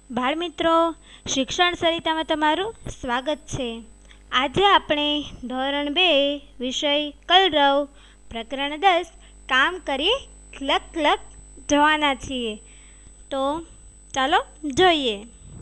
બાળમિત્રો, શિક્ષણ સરિતામાં તમારું સ્વાગત છે. આજે આપણે ધોરણ 2 વિષય કલરવ પ્રકરણ 10 કામ કરીએ ક્લક ક્લક જોવાના છીએ. તો ચાલો જોઈએ.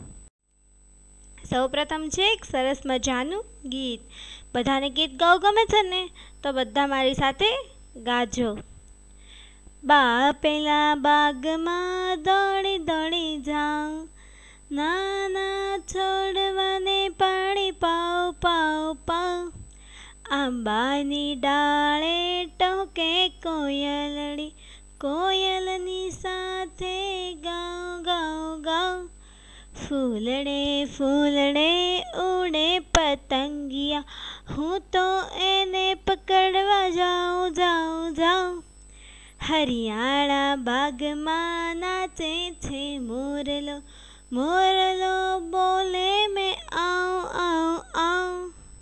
સૌપ્રથમ છે એક સરસ મજાનું ગીત. બધાને ગીત ગાવું ગમે છે ને? તો બધા મારી સાથે ગાજો. બા પેલા બાગમાં દોડી દોડી જાઉં, નાના છોડવાને પાણી પાઉં પાઉં પાઉં. આંબાની ડાળે ટહુકે કોયલડી, કોયલની સાથે ગાઉં ગાઉં ગાઉં. ફૂલડે ફૂલડે ઉડે પતંગિયા, હું તો એને પકડવા જાઉં જાઉં જાઉં. હરિયાળા બાગમાં નાચે છે મોરલો, મોરલો બોલે મેં આઉં આઉં આઉં.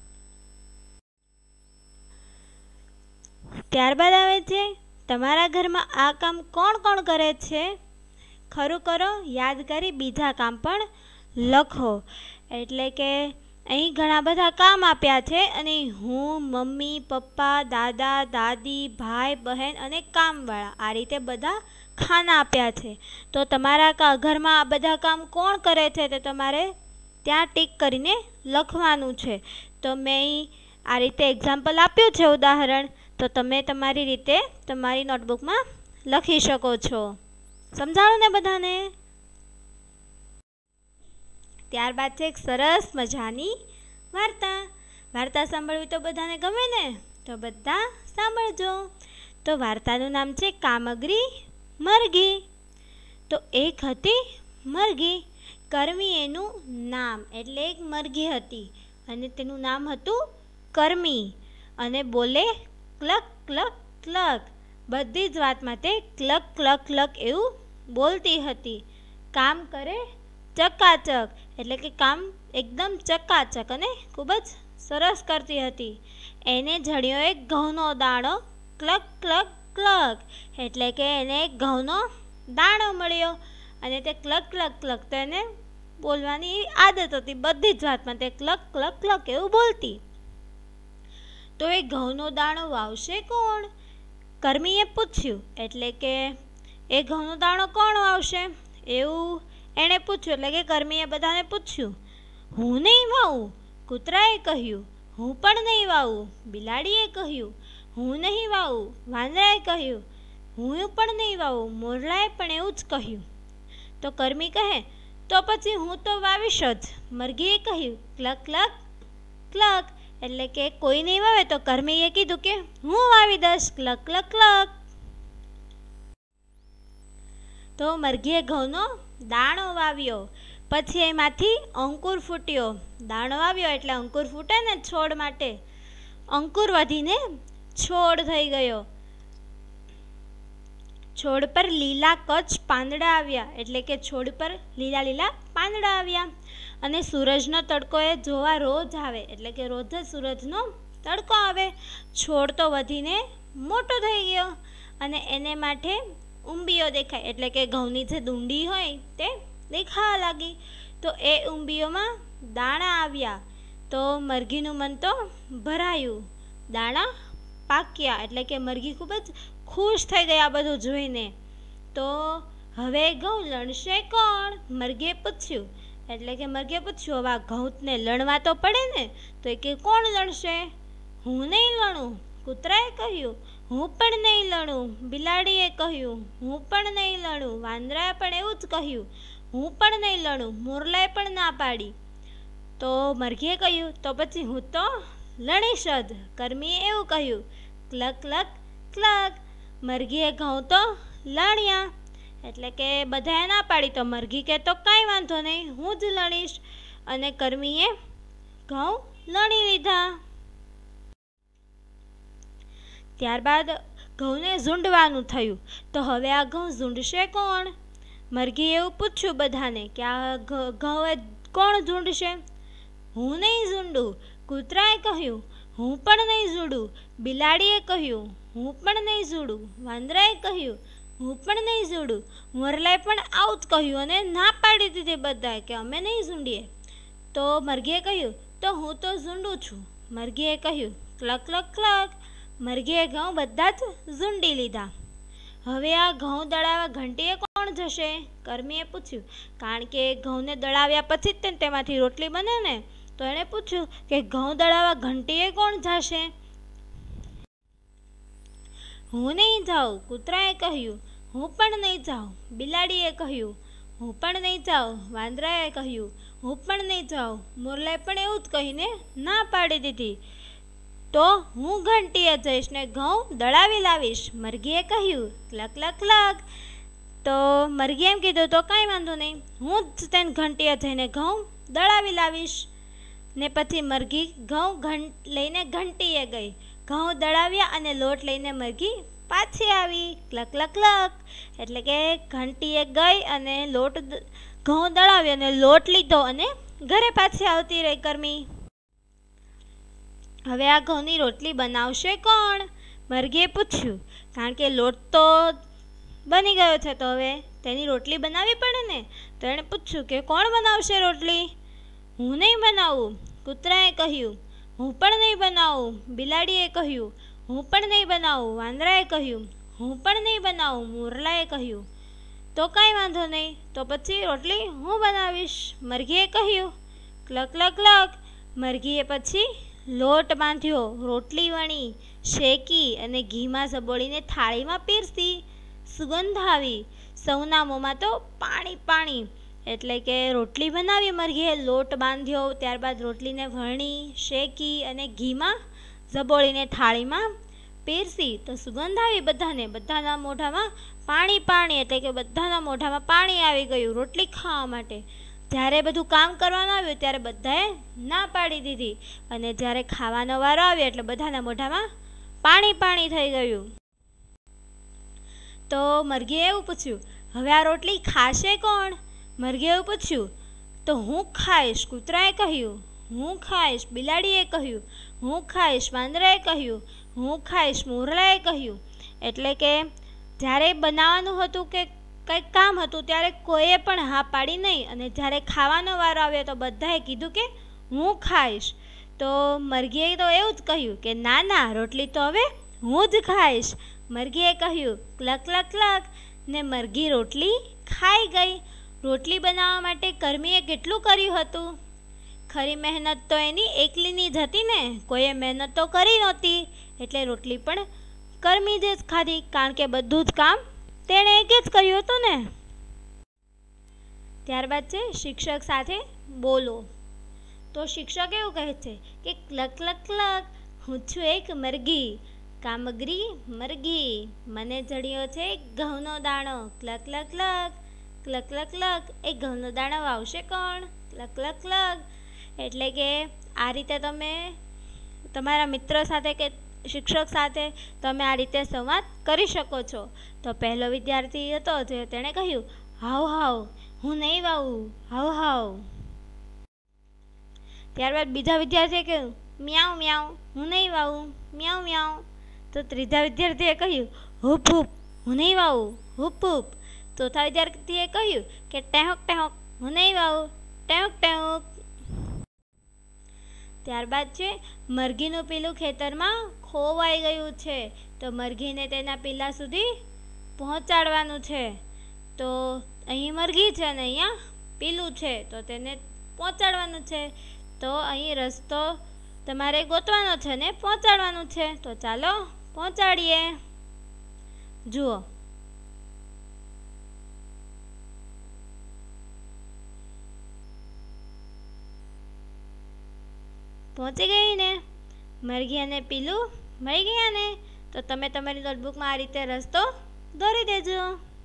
ત્યારબાદ આવે છે, તમારા ઘરમાં આ કામ કોણ કોણ કરે છે? ખરું કરો, યાદ કરી બીજા કામ પણ લખો. એટલે કે અહીં ઘણા બધા કામ આપ્યા છે અને હું, મમ્મી, પપ્પા, દાદા, દાદી, ભાઈ, બહેન અને કામવાળા આ રીતે બધા ખાના આપ્યા છે. તો તમારા ઘરમાં આ બધા કામ કોણ કરે છે તે તમારે ત્યાં ટીક કરીને લખવાનું છે. તો મેં અહીં આ રીતે એક્ઝામ્પલ આપ્યું છે, ઉદાહરણ. તો તમે તમારી રીતે તમારી નોટબુકમાં લખી શકો છો. સમજાણું ને બધાને? ત્યારબાદ છે એક સરસ મજાની વાર્તા. વાર્તા સાંભળવી તો બધાને ગમે ને? તો બધા સાંભળજો. તો વાર્તાનું નામ છે કામગરી મરઘી. તો એક હતી મરઘી, કર્મી એનું નામ. એટલે એક મરઘી હતી અને તેનું નામ હતું કર્મી. અને બોલે ક્લક ક્લક ક્લક. બધી જ વાતમાં તે ક્લક ક્લક ક્લક એવું બોલતી હતી. કામ કરે ચકાચક, એટલે કે કામ એકદમ ચકાચક અને ખૂબ જ સરસ કરતી હતી. એને જડ્યો એક ઘઉંનો દાણો, ક્લક ક્લક ક્લક. એટલે કે એને એક ઘઉંનો દાણો મળ્યો અને તે ક્લક ક્લક ક્લક. તો એને બોલવાની આદત હતી, બધી જ વાતમાં તે ક્લક ક્લક ક્લક એવું બોલતી. તો એ ઘઉંનો દાણો વાવશે કોણ? કર્મીએ પૂછ્યું. એટલે કે એ ઘઉંનો દાણો કોણ વાવશે એવું એણે પૂછ્યું. એટલે કે કર્મીએ બધાને પૂછ્યું. હું નહીં વાવું, કૂતરાએ કહ્યું. હું પણ નહીં વાવું, બિલાડીએ કહ્યું. હું નહીં વાવું, વાંદરાએ કહ્યું. હું પણ નહીં વાવું, મોરલાએ પણ એવું જ કહ્યું. તો કર્મી કહે, તો પછી હું તો વાવીશ જ, મરઘીએ કહ્યું. ક્લક ક્લક ક્લક. એટલે કે કોઈ નહીં વાવે તો કર્મીએ કીધું કે હું વાવી દઈશ, ક્લક ક્લક ક્લક. તો મરઘીએ ઘઉંનો દાણો વાવ્યો. પછી એમાંથી અંકુર ફૂટ્યો. દાણો વાવ્યો એટલે અંકુર ફૂટે ને છોડ માટે. અંકુર વધીને છોડ થઈ ગયો. છોડ પર લીલા કચ્છ પાંદડા આવ્યા. એટલે કે છોડ પર લીલા લીલા પાંદડા આવ્યા. અને સૂરજનો તડકો એ જોવા રોજ આવે. એટલે કે રોજ જ સૂરજનો તડકો આવે. છોડ તો વધીને મોટો થઈ ગયો અને એને માટે ઉંબીઓ દેખાય. એટલે કે ઘઉંની જે ડુંડી હોય તે દેખાવા લાગી. તો એ ઉંબીઓમાં દાણા આવ્યા. તો મરઘીનું મન તો ભરાયું. દાણા પાક્યા. એટલે કે મરઘી ખૂબ જ ખુશ થઈ ગયા બધું જોઈને. તો હવે ઘઉં લણશે કોણ? મરઘીએ પૂછ્યું. એટલે કે મરઘીએ પૂછ્યું, હવે આ ઘઉંને લણવા તો પડે ને? તો એ કે કોણ લણશે? હું નહીં લણું, કૂતરાએ કહ્યું. હું પણ નહીં લણું, બિલાડીએ કહ્યું. હું પણ નહીં લણું, વાંદરાએ પણ એવું જ કહ્યું. હું પણ નહીં લણું, મોરલાએ પણ ના પાડી. તો મરઘીએ કહ્યું, તો પછી હું તો લણીશ જ, કર્મીએ એવું કહ્યું. ક્લક ક્લક ક્લક. મરઘીએ ઘઉં તો લણ્યા. એટલે કે બધાએ ના પાડી. તો મરઘી કે તો કાંઈ વાંધો નહીં, હું જ લણીશ. અને કર્મીએ ઘઉં લણી લીધા. ત્યારબાદ ઘઉંને ઝૂંડવાનું થયું. તો હવે આ ઘઉં ઝૂંડશે કોણ? મરઘીએ એવું પૂછ્યું બધાને કે આ ઘઉં કોણ ઝૂંડશે? હું નહીં ઝૂંડું, કૂતરાએ કહ્યું. હું પણ નહીં ઝૂંડું, બિલાડીએ કહ્યું. હું પણ નહીં ઝૂંડું, વાંદરાએ કહ્યું. હું પણ નહીં ઝૂંડું. મોરલાએ પણ આવું જ કહ્યું અને ના પાડી દીધી બધાએ કે અમે નહીં ઝૂંડીએ. તો મરઘીએ કહ્યું, તો હું તો ઝૂંડું છું. મરઘીએ કહ્યું, ક્લક ક્લક ક્લક. મરઘીએ ઘઉં બધા જ ઝૂંડી લીધા. હવે આ ઘઉં દળાવવા ઘંટીએ કોણ જશે? કર્મીએ પૂછ્યું. કારણ કે ઘઉંને દળાવ્યા પછી જ તેમાંથી રોટલી બને ને. તો એણે પૂછ્યું કે ઘઉં દળાવવા ઘંટીએ કોણ જશે? હું નહીં જાઉં, કૂતરાએ કહ્યું. હું પણ નહીં જાઉં, બિલાડીએ કહ્યું. હું પણ નહીં જાઉં, વાંદરાએ કહ્યું. હું પણ નહીં જાઉં, મોરલાએ પણ એવું જ કહીને ના પાડી દીધી. તો હું ઘંટીએ જઈશ ને ઘઉં દળાવી લાવીશ, મરઘીએ કહ્યું. ક્લક ક્લક ક્લક. તો મરઘીએ એમ કીધું, તો કાંઈ વાંધો નહીં, હું જ તેને ઘંટીએ જઈને ઘઉં દળાવી લાવીશ. ને પછી મરઘી ઘઉં લઈને ઘંટીએ ગઈ. ઘઉં દળાવ્યા અને લોટ લઈને મરઘી પાછી આવી. ક્લક ક્લક ક્લક. એટલે કે ઘંટીએ ગઈ અને ઘઉં દળાવ્યો અને લોટ લીધો અને ઘરે પાછી આવતી રહી કર્મી. હવે આ ઘઉંની રોટલી બનાવશે કોણ? મરઘીએ પૂછ્યું. કારણ કે લોટ તો બની ગયો છે તો હવે તેની રોટલી બનાવવી પડે ને. તો એણે પૂછ્યું કે કોણ બનાવશે રોટલી? હું નહીં બનાવું, કૂતરાએ કહ્યું. હું પણ નહીં બનાવું, બિલાડીએ કહ્યું. હું પણ નહીં બનાવું, વાંદરાએ કહ્યું. હું પણ નહીં બનાવું, મોરલાએ કહ્યું. તો કાંઈ વાંધો નહીં, તો પછી રોટલી હું બનાવીશ, મરઘીએ કહ્યું. ક્લક ક્લક ક્લક. મરઘીએ પછી લોટ બાંધ્યો, રોટલી વણી, શેકી અને ઘીમાં ઝબોળીને થાળીમાં પીરસી. સુગંધ આવી. સૌના મોંમાં તો પાણી પાણી. એટલે કે રોટલી બનાવી મરઘીએ, લોટ બાંધ્યો, ત્યારબાદ રોટલીને વણી, શેકી અને ઘીમાં ઝબોળીને થાળીમાં પીરસી. તો સુગંધ આવી બધાને. બધાના મોઢામાં પાણી પાણી. એટલે કે બધાના મોઢામાં પાણી આવી ગયું રોટલી ખાવા માટે. જ્યારે બધું કામ કરવાનું આવ્યું ત્યારે બધાએ ના પાડી દીધી. અને જ્યારે ખાવાનો વારો આવ્યો એટલે બધાના મોઢામાં પાણી પાણી થઈ ગયું. તો મરઘીએ એવું પૂછ્યું, હવે આ રોટલી ખાશે કોણ? મરઘીએ એવું પૂછ્યું. તો હું ખાઈશ, કૂતરાએ કહ્યું. હું ખાઈશ, બિલાડીએ કહ્યું. હું ખાઈશ, વાંદરાએ કહ્યું. હું ખાઈશ, મોરલાએ કહ્યું. એટલે કે જ્યારે બનાવવાનું હતું કે કંઈક કામ હતું ત્યારે કોઈએ પણ હા પાડી નહીં. અને જ્યારે ખાવાનો વારો આવ્યો તો બધાએ કીધું કે હું ખાઈશ. તો મરઘીએ તો એવું જ કહ્યું કે ના ના, રોટલી તો હવે હું જ ખાઈશ. મરઘીએ કહ્યું ક્લક ક્લક ક્લક. ને મરઘી રોટલી ખાઈ ગઈ. રોટલી બનાવવા માટે કર્મીએ કેટલું કર્યું હતું? ખરી મહેનત તો એની એકલીની જ હતી ને. કોઈએ મહેનત તો કરી નહોતી. એટલે રોટલી પણ કર્મી જ ખાધી. કારણ કે બધું જ કામ તેણે એક જ કર્યું હતું ને. ત્યારબાદ છે શિક્ષક સાથે બોલો. તો શિક્ષક એવું કહે છે કે ક્લક ક્લક ક્લક. હું છું એક મરઘી, કામગરી મરઘી. મને જડ્યો છે ઘઉંનો દાણો. ક્લક ક્લક ક્લક. ક્લક ક્લક ક્લક. એ ઘઉંનો દાણો વાવશે કોણ? ક્લક ક્લક ક્લક. એટલે કે આ રીતે તમે તમારા મિત્ર સાથે કે શિક્ષક સાથે તમે આ રીતે સંવાદ કરી શકો છો. તો પહેલો વિદ્યાર્થી હતો જે તેણે કહ્યું હાવ હાવ, હું નહીં વાવું, હાવ હાવ. ત્યારબાદ બીજા વિદ્યાર્થીએ કહ્યું મ્યાઉ મ્યાઉ, હું નહીં વાવું, મ્યાઉ મ્યાઉ. તો ત્રીજા વિદ્યાર્થીએ કહ્યું હૂપ હૂપ, હું નહીં વાવું, હૂપ હૂપ. ચોથા વિદ્યાર્થીએ કહ્યું કે ટેહોક ટેહોક, હું નહીં વાવું, ટેહોક ટેહોક. ત્યારબાદ છે મરઘીનું પીલું ખેતરમાં ખોવાઈ ગયું છે. તો મરઘીને તેના પીલા સુધી પહોંચાડવાનું છે. તો અહીં મરઘી છે અને અહીંયા પીલું છે, તો તેને પહોંચાડવાનું છે. તો અહીં રસ્તો તમારે ગોતવાનો છે ને પહોંચાડવાનું છે. તો ચાલો પહોંચાડીએ. જુઓ, પહોંચી ગઈ ને મરઘી અને પીલું મળી ગયા ને. તો તમે તમારી નોટબુકમાં આ રીતે રસ્તો દોરી દેજો.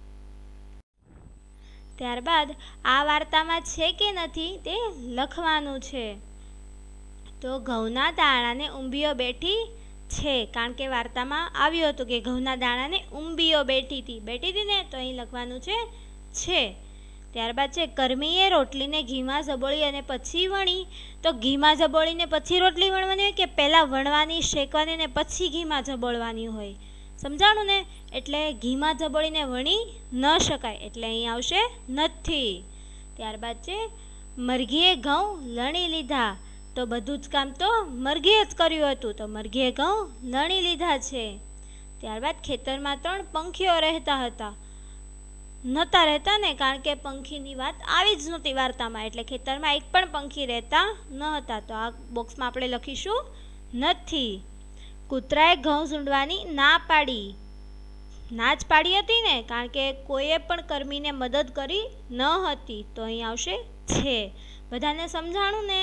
ત્યારબાદ આ વાર્તામાં છે કે નથી તે લખવાનું છે. તો ઘઉંના દાણાને ઉંબીઓ બેઠી છે. કારણ કે વાર્તામાં આવ્યું હતું કે ઘઉંના દાણાને ઉંબીઓ બેઠી હતી ને. તો અહીં લખવાનું છે. ત્યારબાદ છે કર્મીએ રોટલીને ઘીમાં ઝબોળી અને પછી વણી. તો ઘીમાં ઝબોળીને પછી રોટલી વણવાની હોય કે પહેલાં વણવાની, શેકવાની ને પછી ઘીમાં ઝબોળવાની હોય? સમજાણું ને? એટલે ઘીમાં ઝબોળીને વણી ન શકાય, એટલે અહીં આવશે નથી. ત્યારબાદ છે મરઘીએ ઘઉં લણી લીધા, તો બધું જ કામ તો મરઘીએ જ કર્યું હતું, તો મરઘીએ ઘઉં લણી લીધા છે. ત્યારબાદ ખેતરમાં 3 પંખીઓ રહેતા હતા. નહોતા રહેતા ને, કારણ કે પંખીની વાત આવી જ નહોતી વાર્તામાં, એટલે ખેતરમાં એક પણ પંખી રહેતા ન હતા. તો આ બોક્સમાં આપણે લખીશું નથી. કૂતરાએ ઘઉં સૂંઢવાની ના પાડી. ના જ પાડી હતી ને, કારણ કે કોઈએ પણ કર્મીને મદદ કરી ન હતી, તો અહીં આવશે છે. બધાને સમજાણું ને?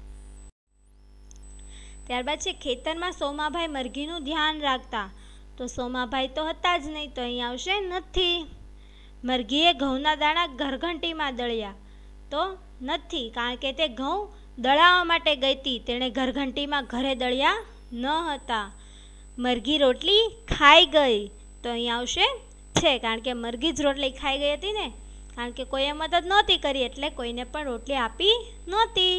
ત્યારબાદ છે ખેતરમાં સોમાભાઈ મરઘીનું ધ્યાન રાખતા, તો સોમાભાઈ તો હતા જ નહીં, તો અહીં આવશે નથી. મરઘીએ ઘઉંના દાણા ઘરઘંટીમાં દળ્યા, તો નથી, કારણ કે તે ઘઉં દળાવવા માટે ગઈ હતી, તેણે ઘરઘંટીમાં ઘરે દળ્યા ન હતા. મરઘી રોટલી ખાઈ ગઈ, તો અહીં આવશે છે, કારણ કે મરઘી જ રોટલી ખાઈ ગઈ હતી ને, કારણ કે કોઈએ મદદ નહોતી કરી, એટલે કોઈને પણ રોટલી આપી નહોતી.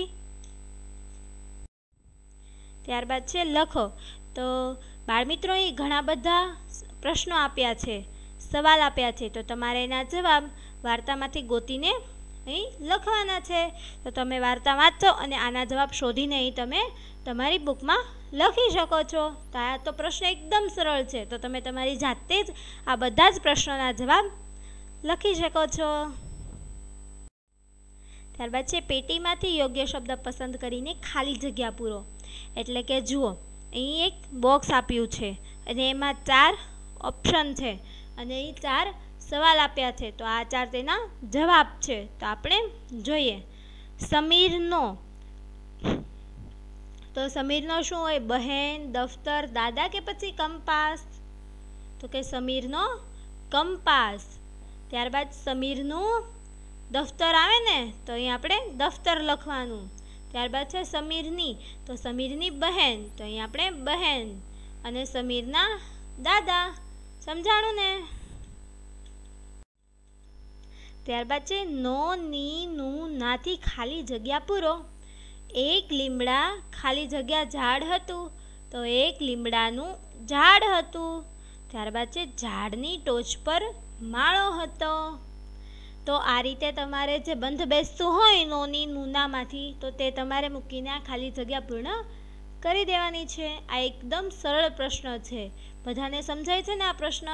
ત્યારબાદ છે લખો. તો બાળમિત્રો અહીં ઘણા બધા પ્રશ્નો આપ્યા છે, સવાલ આપ્યા છે, તો તમારે એના જવાબ વાર્તામાંથી ગોતીને અહીં લખવાના છે. તો તમે વાર્તા વાંચો અને આના જવાબ શોધીને અહીં તમે તમારી બુકમાં લખી શકો છો. તો આ તો પ્રશ્ન એકદમ સરળ છે, તો તમે તમારી જાતે જ આ બધા જ પ્રશ્નોના જવાબ લખી શકો છો. ત્યારબાદ છે પેટીમાંથી યોગ્ય શબ્દ પસંદ કરીને ખાલી જગ્યા પૂરો. એટલે કે જુઓ, અહીં એક બોક્સ આપ્યું છે અને એમાં 4 ઓપ્શન છે અને અહીં 4 સવાલ આપ્યા છે, તો આ 4 તેના જવાબ છે. તો આપણે જોઈએ. સમીરનો, તો સમીરનો શું હોય? બહેન, દફતર, દાદા કે પછી કંપાસ? તો કે સમીરનો કંપાસ. ત્યારબાદ સમીરનું દફતર આવે ને, તો અહીં આપણે દફતર લખવાનું. ત્યારબાદ છે સમીરની, તો સમીરની બહેન, તો અહીં આપણે બહેન. અને સમીરના દાદા. સમજાણું ને? ત્યારબાદ છે નો, ની, નું, નાથી ખાલી જગ્યા પૂરો. એક લીમડા ખાલી જગ્યા ઝાડ હતું, તો એક લીમડાનું ઝાડ હતું. ત્યારબાદ છે ઝાડની ટોચ પર માળો હતો. તો આ રીતે તમારે જે બંધ બેસતું હોય નોની નુનામાંથી, તો તે તમારે મૂકીને આ ખાલી જગ્યા પૂર્ણ કરી દેવાની છે. આ એકદમ સરળ પ્રશ્ન છે. બધાને સમજાય છે ને આ પ્રશ્ન?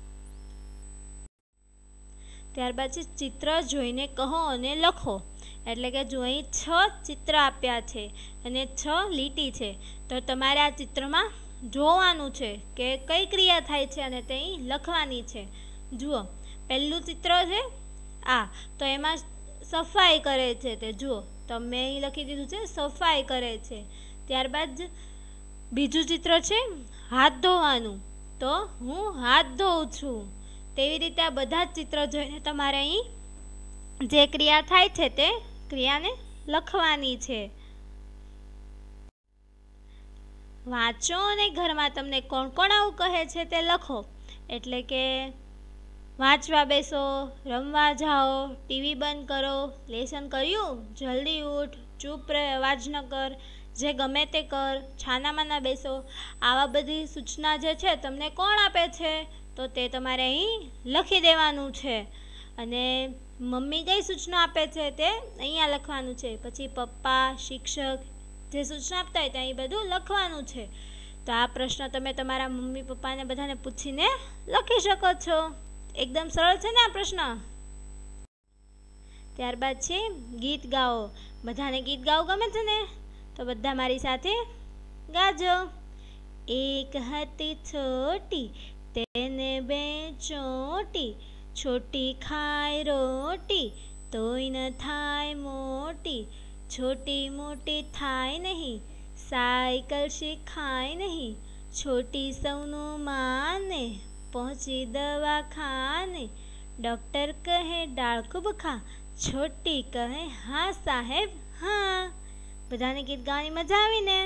ત્યારબાદ છે ચિત્ર જોઈને કહો અને લખો. એટલે કે જો અહીં 6 ચિત્ર આપ્યા છે અને 6 લીટી છે, તો તમારે આ ચિત્રમાં જોવાનું છે કે કઈ ક્રિયા થાય છે અને તે અહીં લખવાની છે. જુઓ, પહેલું ચિત્ર છે આ, તો એમાં સફાઈ કરે છે, તે જુઓ તમે અહીં લખી દીધું છે સફાઈ કરે છે. ત્યારબાદ બીજું ચિત્ર છે હાથ ધોવાનું, તો હું હાથ ધોઉં છું. તેવી રીતે આ બધા જ ચિત્ર જોઈને તમારે અહીં જે ક્રિયા થાય છે તે ક્રિયાને લખવાની છે. વાંચો અને ઘરમાં તમને કોણ કોણ આવું કહે છે તે લખો. એટલે કે વાંચવા બેસો, રમવા જાઓ, ટીવી બંધ કરો, લેસન કર્યું, જલ્દી ઉઠ, ચૂપ રહે, અવાજ ન કર, જે ગમે તે કર, છાનામાના બેસો. આવા બધી સૂચના જે છે તમને કોણ આપે છે, તો તે તમારે અહીં લખી દેવાનું છે. અને મમ્મી કઈ સૂચના આપે છે તે અહીંયા લખવાનું છે. પછી પપ્પા, શિક્ષક જે સૂચના આપતા હોય ત્યાં બધું લખવાનું છે. તો આ પ્રશ્ન તમે તમારા મમ્મી પપ્પાને બધાને પૂછીને લખી શકો છો. એકદમ સરળ છે ને આ પ્રશ્ન? ત્યારબાદ છે ગીત ગાઓ. બધાને ગીત ગાવું ગમે છે ને? તો બધા મારી સાથે ગાજો. એક હતી છોટી, તેને 2 ચોટી, છોટી ખાય રોટી, તોય ન થાય મોટી, છોટી મોટી થાય નહીં, સાયકલ શીખાય નહીં, છોટી સૌનું માને, પહોંચી દવાખાને, ડૉક્ટર કહે દાળ ખૂબ ખા, છોટી કહે હા સાહેબ હા. બધાને ગીત ગાવાની મજા આવી ને?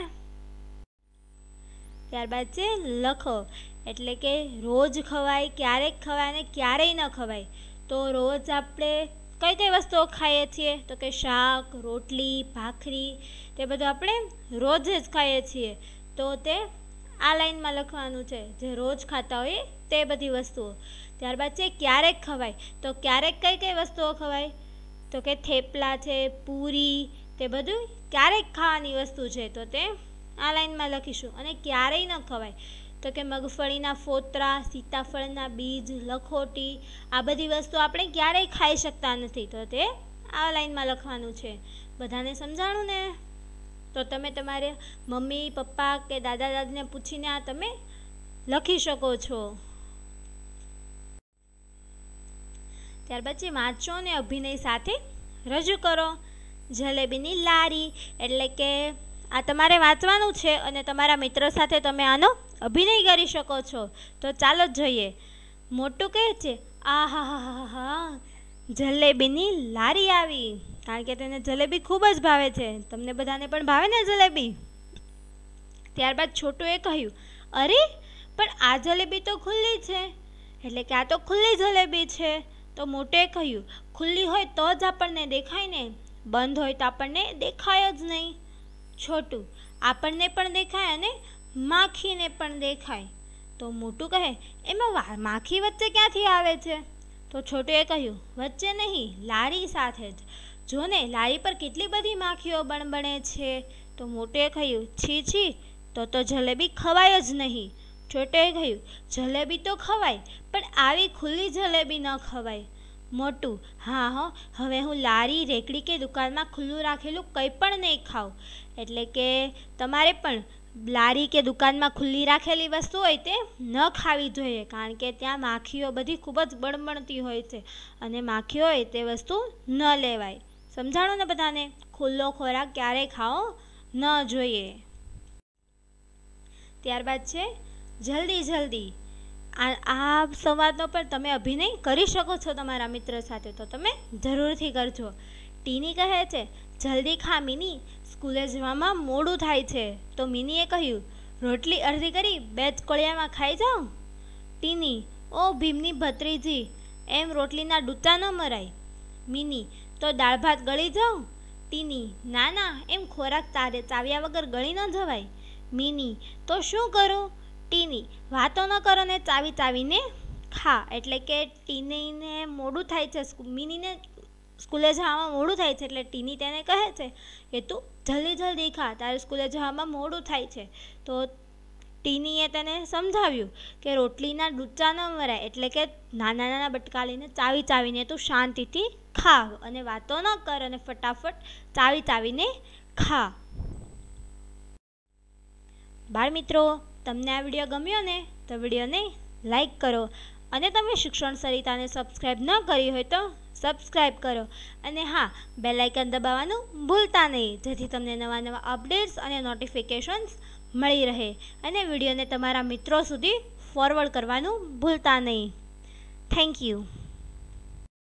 ત્યારબાદ છે લખો. એટલે કે રોજ ખવાય, ક્યારેક ખવાય અને ક્યારેય ન ખવાય. તો રોજ આપણે કઈ કઈ વસ્તુઓ ખાઈએ છીએ? તો કે શાક, રોટલી, ભાખરી, તે બધું આપણે રોજ જ ખાઈએ છીએ. તો તે આ લાઈનમાં લખવાનું છે, જે રોજ ખાતા હોય તે બધી વસ્તુઓ. ત્યારબાદ છે ક્યારેક ખવાય, તો ક્યારેક કઈ કઈ વસ્તુઓ ખવાય, તો કે થેપલા છે, પૂરી, તે બધું ક્યારેક ખાવાની વસ્તુ છે, તો તે આ લાઈનમાં લખીશું. અને ક્યારેય ન ખવાય, તો કે મગફળીના ફોતરા, સીતાફળના બીજ, લખોટી, આ બધી વસ્તુ આપણે ક્યારેય ખાઈ શકતા નથી, તો તે આ લાઈનમાં લખવાનું છે. બધાને સમજાણું ને? તો તમે તમારે મમ્મી પપ્પા કે દાદા દાદીને પૂછીને આ તમે લખી શકો છો. ત્યારબાદ છે વાંચો અને અભિનય સાથે રજૂ કરો. જલેબીની લારી, એટલે કે આ તમારે વાંચવાનું છે અને તમારા મિત્રો સાથે તમે આનો અભિનય કરી શકો છો. તો ચાલો જોઈએ. મોટું કહે છે, આ હા હા હા હા, જલેબીની લારી આવી. કારણ કે તેને જલેબી ખૂબ જ ભાવે છે. તમને બધાને પણ ભાવે ને જલેબી? ત્યારબાદ છોટુએ કહ્યું, અરે પણ આ જલેબી તો ખુલ્લી છે, એટલે કે આ તો ખુલ્લી જલેબી છે. તો મોટે કહ્યું, ખુલ્લી હોય તો જ આપણને દેખાય ને, બંધ હોય તો આપણને દેખાય જ નહીં. છોટું, આપણને પણ દેખાય અને માખીને પણ દેખાય. તો મોટું કહે, એમાં માખી વચ્ચે ક્યાંથી આવે છે? તો છોટુએ કહ્યું, વચ્ચે નહીં, લારી સાથે જ. જો ને લારી પર કેટલી બધી માખીઓ બણબણે છે. તો મોટુએ કહ્યું, છી છી, તો જલેબી ખવાય જ નહીં. છોટુએ કહ્યું, જલેબી તો ખવાય, પણ આવી ખુલ્લી જલેબી ન ખવાય. મોટું, હા હો, હવે હું લારી, રેકડી કે દુકાનમાં ખુલ્લું રાખેલું કંઈ પણ નહીં ખાઉં. એટલે કે તમારે પણ લારી કે દુકાનમાં ખુલ્લી રાખેલી વસ્તુ હોય તે ન ખાવી જોઈએ, કારણ કે ત્યાં માખીઓ બધી ખૂબ જ બણબણતી હોય છે અને માખીઓ હોય તે વસ્તુ ન લેવાય. સમજાણું ને બધાને? ખુલ્લો ખોરાક ક્યારેય ખાવો ન જોઈએ. ત્યારબાદ છે જલ્દી જલ્દી. આ સંવાદનો પણ તમે અભિનય કરી શકો છો તમારા મિત્ર સાથે, તો તમે જરૂરથી કરજો. ટીની કહે છે, જલ્દી ખા મિની, સ્કૂલે જવામાં મોડું થાય છે. તો મિનીએ કહ્યું, રોટલી અડધી કરી 2 જ કોળિયામાં ખાઈ જાઉં. ટીની, ઓ ભીમની ભત્રીજી, એમ રોટલીના ડૂચા ન મરાય. મિની, તો દાળ ભાત ગળી જાઉં. ટીની, ના ના, એમ ખોરાક ચાવ્યા વગર ગળી ન જવાય. મિની, તો શું કરું? ટીની, વાતો ન કરો ને ચાવી ચાવીને ખા. એટલે કે ટીનીને મોડું થાય છે, મિનીને સ્કૂલે જવામાં મોડું થાય છે, એટલે ટીની તેને કહે છે કે તું જલ્દી જલ્દી ખા, તારે સ્કૂલે જવામાં મોડું થાય છે. તો ટીનીએ તેને સમજાવ્યું કે રોટલીના ડૂચા ન મરાય, એટલે કે નાના નાના બટકા લઈને ચાવી ચાવીને તું શાંતિથી ખા અને વાતો ન કર અને ફટાફટ ચાવી ચાવીને ખા. બાળ મિત્રો, તમને આ વિડીયો ગમ્યો ને? તો વિડીયોને લાઈક કરો અને તમે શિક્ષણ સરિતાને સબસ્ક્રાઈબ ન કરી હોય તો સબસ્ક્રાઈબ કરો. અને હા, બેલ આઇકન દબાવવાનું ભૂલતા નહીં, જેથી તમને નવા નવા અપડેટ્સ અને નોટિફિકેશન્સ મળી રહે. અને વિડીયોને તમારા મિત્રો સુધી ફોરવર્ડ કરવાનું ભૂલતા નહીં. Thank you.